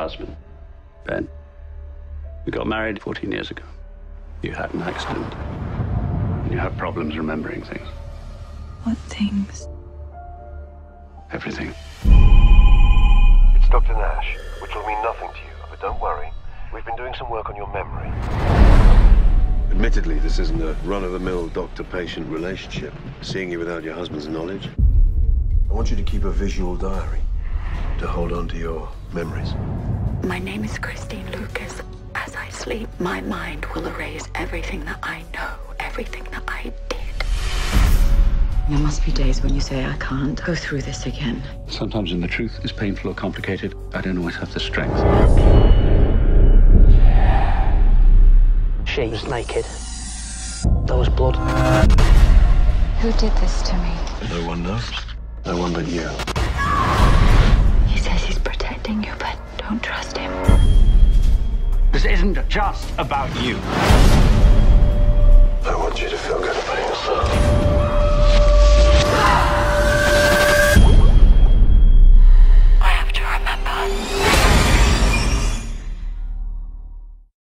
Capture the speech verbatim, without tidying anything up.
husband, Ben. We got married fourteen years ago. You had an accident. And you have problems remembering things. What things? Everything. It's Doctor Nash, which will mean nothing to you, but don't worry. We've been doing some work on your memory. Admittedly, this isn't a run-of-the-mill doctor-patient relationship. Seeing you without your husband's knowledge. I want you to keep a visual diary to hold on to your memories. My name is Christine Lucas. As I sleep, my mind will erase everything that I know, everything that I did. There must be days when you say, I can't go through this again. Sometimes when the truth is painful or complicated, I don't always have the strength. She was naked. There was blood. Who did this to me? No one knows. No one but you. He says he's protecting you, but don't trust him. This isn't just about you. I want you to feel good about yourself.